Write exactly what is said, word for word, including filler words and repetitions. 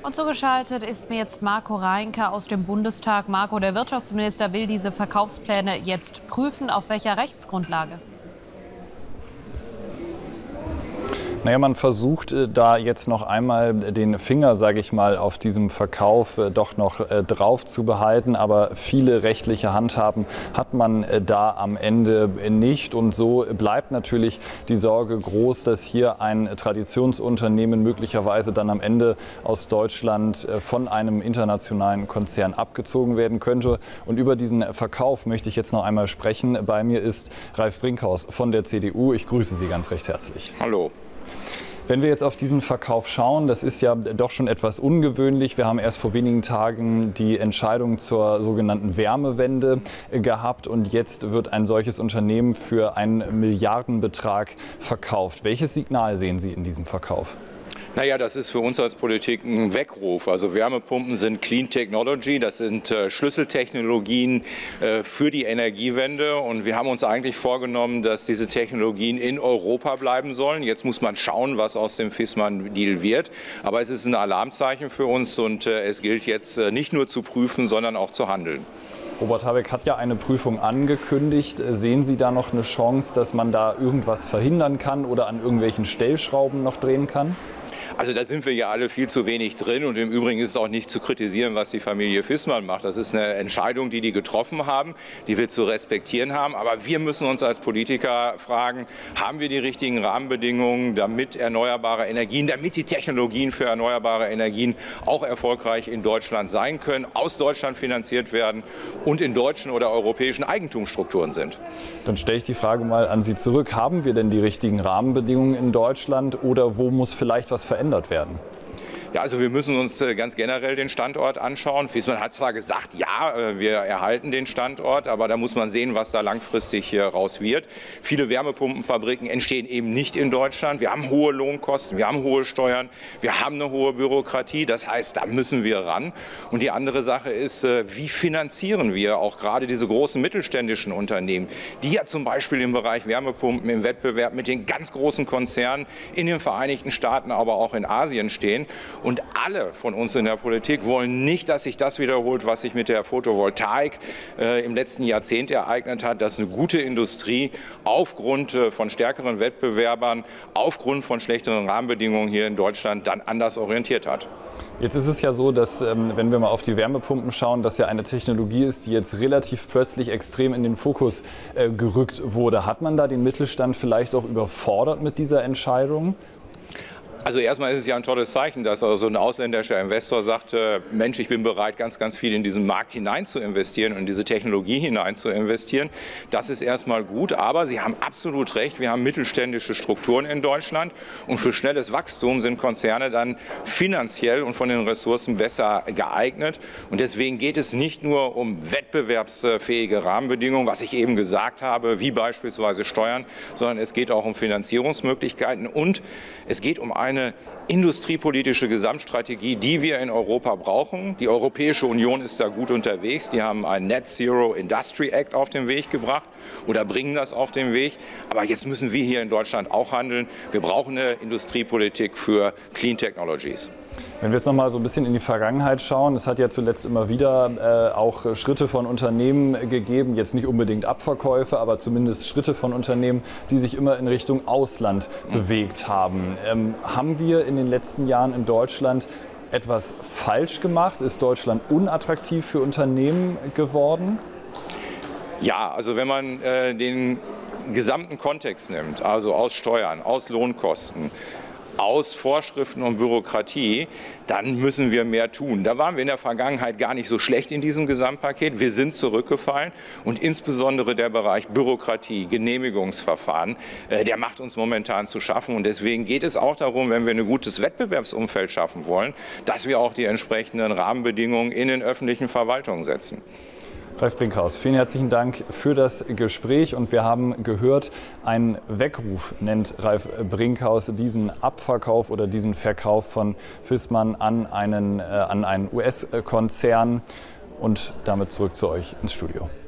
Und zugeschaltet ist mir jetzt Marco Reinke aus dem Bundestag. Marco, der Wirtschaftsminister will diese Verkaufspläne jetzt prüfen. Auf welcher Rechtsgrundlage? Naja, man versucht da jetzt noch einmal den Finger, sage ich mal, auf diesem Verkauf doch noch drauf zu behalten. Aber viele rechtliche Handhaben hat man da am Ende nicht. Und so bleibt natürlich die Sorge groß, dass hier ein Traditionsunternehmen möglicherweise dann am Ende aus Deutschland von einem internationalen Konzern abgezogen werden könnte. Und über diesen Verkauf möchte ich jetzt noch einmal sprechen. Bei mir ist Ralf Brinkhaus von der C D U. Ich grüße Sie ganz recht herzlich. Hallo. Wenn wir jetzt auf diesen Verkauf schauen, das ist ja doch schon etwas ungewöhnlich. Wir haben erst vor wenigen Tagen die Entscheidung zur sogenannten Wärmewende gehabt und jetzt wird ein solches Unternehmen für einen Milliardenbetrag verkauft. Welches Signal sehen Sie in diesem Verkauf? Naja, das ist für uns als Politik ein Weckruf. Also Wärmepumpen sind Clean Technology, das sind äh, Schlüsseltechnologien äh, für die Energiewende. Und wir haben uns eigentlich vorgenommen, dass diese Technologien in Europa bleiben sollen. Jetzt muss man schauen, was aus dem Fissmann-Deal wird. Aber es ist ein Alarmzeichen für uns und äh, es gilt jetzt äh, nicht nur zu prüfen, sondern auch zu handeln. Robert Habeck hat ja eine Prüfung angekündigt. Sehen Sie da noch eine Chance, dass man da irgendwas verhindern kann oder an irgendwelchen Stellschrauben noch drehen kann? Also da sind wir ja alle viel zu wenig drin und im Übrigen ist es auch nicht zu kritisieren, was die Familie Fissmann macht. Das ist eine Entscheidung, die die getroffen haben, die wir zu respektieren haben. Aber wir müssen uns als Politiker fragen, haben wir die richtigen Rahmenbedingungen, damit erneuerbare Energien, damit die Technologien für erneuerbare Energien auch erfolgreich in Deutschland sein können, aus Deutschland finanziert werden und in deutschen oder europäischen Eigentumsstrukturen sind. Dann stelle ich die Frage mal an Sie zurück. Haben wir denn die richtigen Rahmenbedingungen in Deutschland oder wo muss vielleicht was verändert werden? Ja, also wir müssen uns ganz generell den Standort anschauen. Fissmann hat zwar gesagt, ja, wir erhalten den Standort, aber da muss man sehen, was da langfristig raus wird. Viele Wärmepumpenfabriken entstehen eben nicht in Deutschland. Wir haben hohe Lohnkosten, wir haben hohe Steuern, wir haben eine hohe Bürokratie. Das heißt, da müssen wir ran. Und die andere Sache ist, wie finanzieren wir auch gerade diese großen mittelständischen Unternehmen, die ja zum Beispiel im Bereich Wärmepumpen im Wettbewerb mit den ganz großen Konzernen in den Vereinigten Staaten, aber auch in Asien stehen. Und alle von uns in der Politik wollen nicht, dass sich das wiederholt, was sich mit der Photovoltaik äh, im letzten Jahrzehnt ereignet hat, dass eine gute Industrie aufgrund äh, von stärkeren Wettbewerbern, aufgrund von schlechteren Rahmenbedingungen hier in Deutschland dann anders orientiert hat. Jetzt ist es ja so, dass, ähm, wenn wir mal auf die Wärmepumpen schauen, das ja eine Technologie ist, die jetzt relativ plötzlich extrem in den Fokus äh, gerückt wurde. Hat man da den Mittelstand vielleicht auch überfordert mit dieser Entscheidung? Also erstmal ist es ja ein tolles Zeichen, dass also ein ausländischer Investor sagt, äh, Mensch, ich bin bereit, ganz, ganz viel in diesen Markt hinein zu investieren und in diese Technologie hinein zu investieren. Das ist erstmal gut, aber Sie haben absolut recht, wir haben mittelständische Strukturen in Deutschland und für schnelles Wachstum sind Konzerne dann finanziell und von den Ressourcen besser geeignet. Und deswegen geht es nicht nur um wettbewerbsfähige Rahmenbedingungen, was ich eben gesagt habe, wie beispielsweise Steuern, sondern es geht auch um Finanzierungsmöglichkeiten und es geht um eine eine industriepolitische Gesamtstrategie, die wir in Europa brauchen. Die Europäische Union ist da gut unterwegs. Die haben einen Net Zero Industry Act auf den Weg gebracht oder bringen das auf den Weg. Aber jetzt müssen wir hier in Deutschland auch handeln. Wir brauchen eine Industriepolitik für Clean Technologies. Wenn wir jetzt noch mal so ein bisschen in die Vergangenheit schauen, es hat ja zuletzt immer wieder äh, auch Schritte von Unternehmen gegeben, jetzt nicht unbedingt Abverkäufe, aber zumindest Schritte von Unternehmen, die sich immer in Richtung Ausland mhm. bewegt haben. Ähm, haben wir in den letzten Jahren in Deutschland etwas falsch gemacht? Ist Deutschland unattraktiv für Unternehmen geworden? Ja, also wenn man äh, den gesamten Kontext nimmt, also aus Steuern, aus Lohnkosten, aus Vorschriften und Bürokratie, dann müssen wir mehr tun. Da waren wir in der Vergangenheit gar nicht so schlecht in diesem Gesamtpaket. Wir sind zurückgefallen und insbesondere der Bereich Bürokratie, Genehmigungsverfahren, äh, der macht uns momentan zu schaffen. Und deswegen geht es auch darum, wenn wir ein gutes Wettbewerbsumfeld schaffen wollen, dass wir auch die entsprechenden Rahmenbedingungen in den öffentlichen Verwaltungen setzen. Ralf Brinkhaus, vielen herzlichen Dank für das Gespräch und wir haben gehört, ein Weckruf nennt Ralf Brinkhaus diesen Abverkauf oder diesen Verkauf von Fissmann an einen, äh, an einen U S-Konzern und damit zurück zu euch ins Studio.